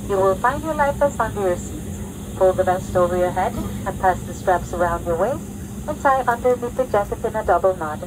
You will find your life vest under your seat. Pull the vest over your head and pass the straps around your waist and tie underneath the jacket in a double knot.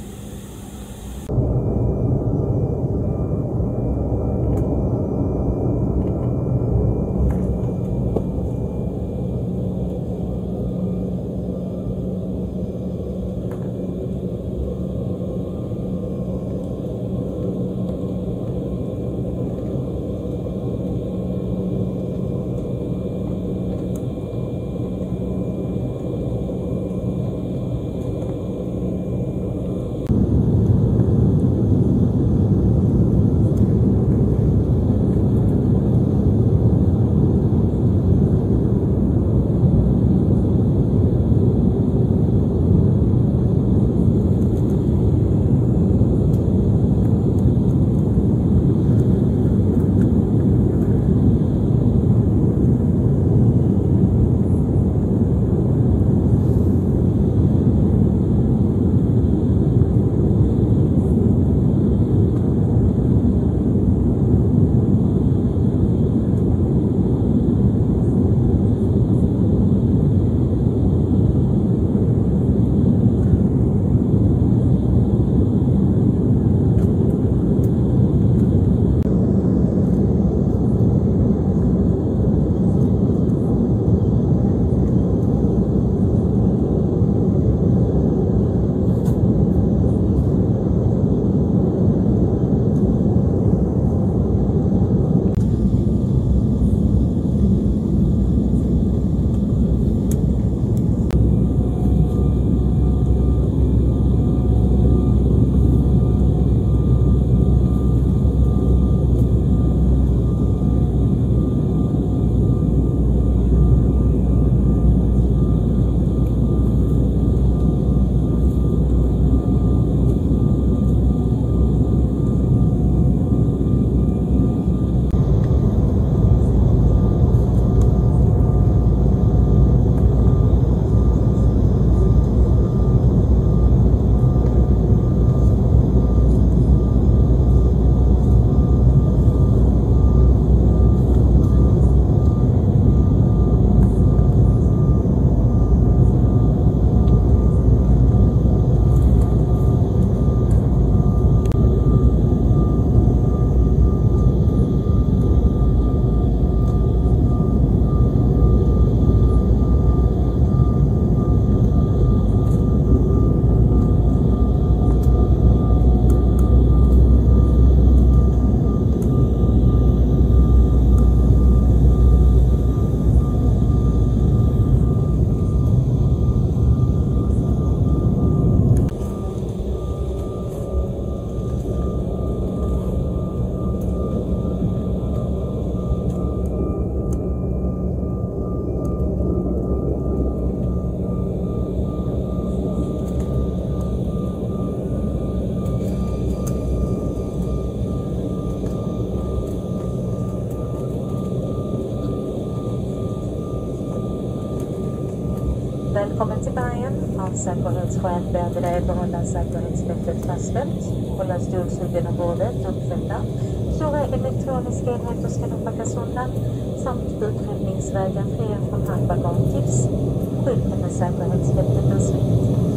Välkommen till Bergen. Av säkerhetsskäl ber vi dig behålla säkerhetsbältet fastställt, hålla stolsryggen och bordet uppfällda. Stora elektroniska enheter ska nog packas undan samt utrymningsvägen fri från handbagage tips. Skylten med säkerhetsbältet är slut.